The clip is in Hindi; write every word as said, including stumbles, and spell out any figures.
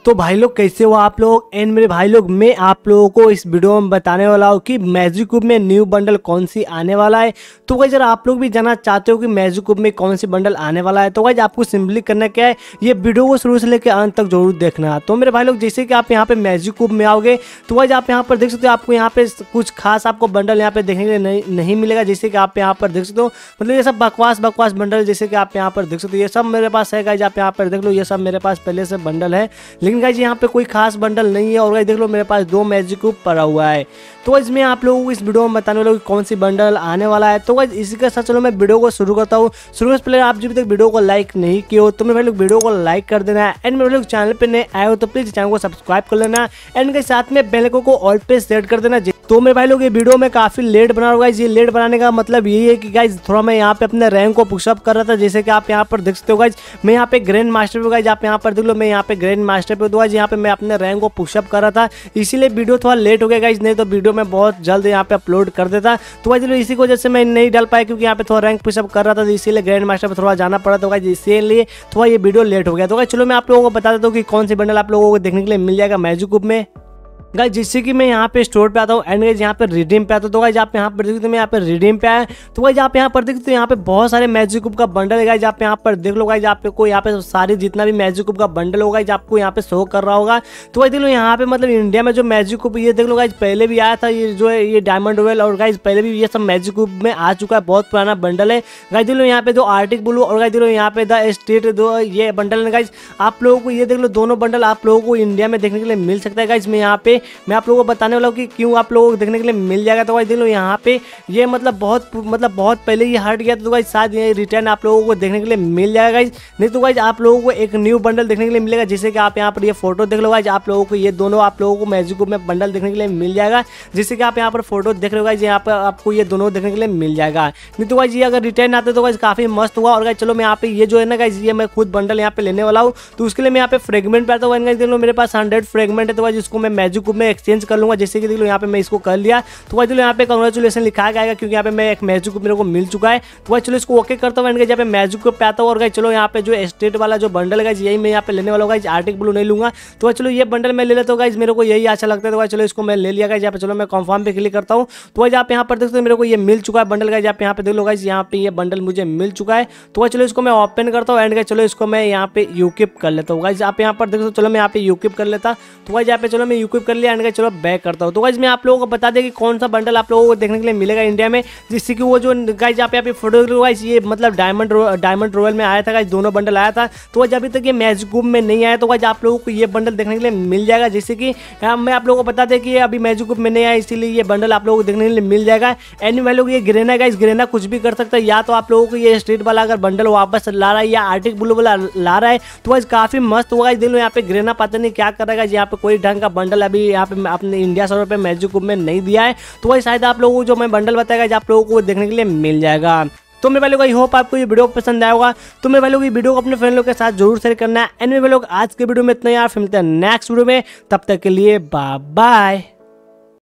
तो भाई लोग कैसे हो आप लोग। एंड मेरे भाई लोग मैं आप लोगों को इस वीडियो में बताने वाला हूँ कि मैजिक क्यूब में न्यू बंडल कौन सी आने वाला है। तो गाइस अगर आप लोग भी जानना चाहते हो कि मैजिक क्यूब में कौन सी बंडल आने वाला है तो गाइस आपको सिंपली करना क्या है, ये वीडियो को शुरू से लेकर अंत तक जरूर देखना। तो मेरे भाई लोग जैसे कि आप यहाँ पे मैजिक क्यूब में आओगे तो गाइस आप यहाँ पर देख सकते हो, आपको यहाँ पे कुछ खास आपको बंडल यहाँ पे देखने के लिए नहीं, नहीं मिलेगा। जैसे कि आप यहाँ पर देख सकते हो, मतलब ये सब बकवास बकवास बंडल जैसे कि आप यहाँ पर देख सकते हो, ये सब मेरे पास है गाइस। आप यहाँ पर देख लो, ये सब मेरे पास पहले से बंडल है, लेकिन गाइस यहाँ पे कोई खास बंडल नहीं है। और गाइस देख लो मेरे पास दो मैजिक क्यूब पड़ा हुआ है। तो गाइस मैं आप लोगों को इस वीडियो में बताने वाला हूँ कि कौन सी बंडल आने वाला है। तो गाइस इसी के साथ चलो मैं वीडियो को शुरू करता हूँ। शुरू से पहले आप जब तक वीडियो को लाइक नहीं किए हो तो मेरे भाई लोग वीडियो को लाइक कर देना है। एंड मेरे लोग चैनल पे नए आए हो तो प्लीज चैनल को सब्सक्राइब कर लेना। एंड के साथ में बेल आइकन को ऑल पे सेट कर देना। तो मेरे भाई लोग ये वीडियो में काफी लेट बना रहा है। ये लेट बनाने का मतलब यही है कि गाइस थोड़ा मैं यहाँ पे अपने रैंक को पुशअप कर रहा था। जैसे कि आप यहाँ पर देख सकते हो गाइस, मैं यहाँ पे ग्रैंड मास्टर पे गाइस, आप यहाँ पर देख लो मैं यहाँ पे ग्रैंड मास्टर पे गाइस, यहाँ पे मैं अपने रैंक को पुशअप कर रहा था, इसीलिए वीडियो थोड़ा लेट हो गया गाइस। नहीं तो वीडियो में बहुत जल्द यहाँ पे अपलोड कर देता। तो गाइस इसी की वजह से मैं नहीं डाल पाया, क्योंकि यहाँ पे थोड़ा रैंक पुशअप कर रहा था, इसीलिए ग्रैंड मास्टर पे थोड़ा जाना पड़ा। तो गाइस इसीलिए थोड़ा ये वीडियो लेट हो गया। तो गाइस चलो मैं आप लोगों को बता देता हूँ कि कौन सी बंडल आप लोगों को देखने के लिए मिल जाएगा मैजिक क्यूब में। गाइस जिससे कि मैं यहाँ पे स्टोर पे आता हूँ एंड गाइस यहाँ पे रिडीम पे आता हूँ। तो गाइस आप यहाँ पर देखते हो मैं यहाँ पे रिडीम पे आया। तो गाइस आप यहाँ पर देखते हो यहाँ पे बहुत सारे मैजिक क्यूब का बंडल है गाइस। आप यहाँ पर देख लो गाइस, आपको यहाँ पे सारी जितना भी मैजिक क्यूब का बंडल होगा आपको यहाँ पे शो कर रहा होगा। तो गाइस देख लो यहाँ पे मतलब इंडिया में जो मैजिक क्यूब ये देख लो गाइस पहले भी आया था, ये जो है ये डायमंड रॉयल, और गाइस पहले भी ये सब मैजिक क्यूब में आ चुका है, बहुत पुराना बंडल है गाइस। देख लो यहाँ पे दो आर्टिक ब्लू और गाइस देख लो यहाँ पे द स्टेट दो ये बंडल है गाइस। आप लोगों को ये देख लो दोनों बंडल आप लोगों को इंडिया में देखने के लिए मिल सकता है गाइस। मैं यहाँ पे मैं आप लोगों को बताने वाला हूं कि क्यों आप लोगों को देखने के लिए मिल जाएगा। तो गाइस देख लो यहाँ पे ये मतलब बहुत मतलब बहुत पहले ये हट गया था, तो गाइस शायद ये रिटर्न आप लोगों को देखने के लिए मिल जाएगा गाइस। नहीं तो गाइस आप लोगों को एक न्यू बंडल देखने के लिए मिलेगा। जैसे कि आप यहाँ पर ये फोटो देख लो गाइस, आप लोगों को ये दोनों आप लोगों को मैजिक क्यूब में बंडल देखने के लिए मिल जाएगा। जैसे कि आप यहाँ पर फोटो देख रहे हो गाइस, यहाँ पर आपको ये दोनों देखने के लिए मिल जाएगा। नहीं तो गाइस ये अगर रिटर्न आते तो गाइस काफी मस्त हुआ। और गाइस चलो मैं यहाँ पे ये जो है ना गाइस, ये मैं खुद बंडल यहाँ पे लेने वाला हूँ, तो उसके लिए मैं यहाँ पे फ्रेगमेंट पे आता हूँ। देख लो मेरे पास हंड्रेड फ्रेगमेंट है, तो गाइस इसको मैं मैजिक क्यूब में एक्सचेंज कर लूंगा। जैसे कि देख लो यहाँ पे मैं इसको कर लिया। तो गाइस चलो यहाँ पे कांग्रेचुलेशन लिखा गया, क्योंकि यहाँ पे मैं एक मैजिक क्यूब मेरे को मिल चुका है। तो गाइस चलो इसको ओके करता हूँ एंड यहाँ पे मैजिक क्यूब पे आता हूँ। और गाइस चलो यहाँ पे जो स्टेट वाला जो बंडल है गाइस, यही मैं यहाँ पे लेने वाला हूँ गाइस, आर्टिक ब्लू नहीं लूंगा। तो गाइस चलो ये बंडल मैं ले लेता हूँ गाइस, मेरे को यही अच्छा लगता है। तो गाइस चलो इसको मैं ले लिया गाइस। यहाँ पे चलो मैं कंफर्म पे क्लिक करता हूँ। तो गाइस आप यहाँ पर देखते हो मेरे को ये मिल चुका है बंडल गाइस। आप यहाँ पे देख लो गाइस, यहाँ पे ये बंडल मुझे मिल चुका है। तो गाइस चलो इसको मैं ओपन करता हूँ एंड गाइस चलो इसको मैं यहाँ पे यूकिप कर लेता हूँ गाइस। आप यहाँ पर देखो, चलो मैं यहाँ पे यूकिप कर लेता। तो गाइस यहाँ पे चलो मैं यूकिप कर लिया एंड गाइस चलो बैक करता हूँ। तो गाइस मैं आप लोगों को बता दें कि कौन सा बंडल आप लोगों को देखने के लिए मिलेगा इंडिया में, जिससे कि वो जो गाइस आप यहाँ पे फोटो गाइस, ये मतलब डायमंड डायमंड रॉयल में आया था गाइस, दोनों बंडल आया था। तो गाइस अभी तक ये मैजिक क्यूब में नहीं आया, तो गाइस आप लोगों को ये बंडल देखने के लिए मिल जाएगा। जैसे कि मैं आप लोगों को बता दें कि ये अभी मैजिक क्यूब में नहीं आया, इसीलिए ये बंडल आप लोगों को देखने के लिए मिल जाएगा। एनी वाले लोग ये ग्रेना गाइस, ग्रेना कुछ भी कर सकता है, या तो आप लोगों को ये स्ट्रीट वाला अगर बंडल वापस ला रहा है या आर्टिक ब्लू वाला ला रहा है तो गाइस काफी मस्त होगा। देख लो यहाँ पे ग्रेना पता नहीं क्या कर रहा है, यहाँ पे कोई ढंग का बंडल अभी यहाँ पे अपने इंडिया सर्वर पे मैजिक क्यूब में नहीं दिया है। तो गाइस शायद आप लोगों को जो मैं बंडल बताएगा आप लोगों को देखने के लिए मिल जाएगा। तो मेरे भाई लोग आई होप आपको ये वीडियो पसंद आया होगा। तो मेरे भाई लोग ये वीडियो को अपने फ्रेंड लोग के साथ जरूर शेयर करना है। एंड मेरे भाई लोग आज के वीडियो में इतना यार, फिर मिलते हैं नेक्स्ट वीडियो में, तब तक के लिए बाय बाय।